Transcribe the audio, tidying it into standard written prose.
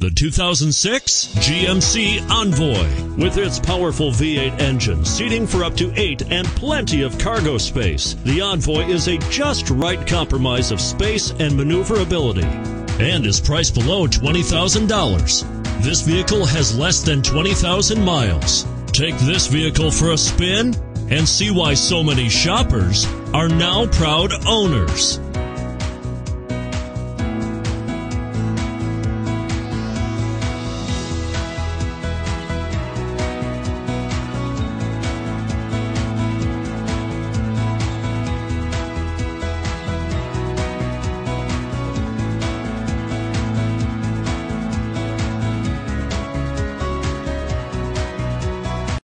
The 2006 GMC ENVOY. With its powerful V8 engine, seating for up to 8, and plenty of cargo space, the ENVOY is a just right compromise of space and maneuverability and is priced below $20,000. This vehicle has less than 20,000 miles. Take this vehicle for a spin and see why so many shoppers are now proud owners.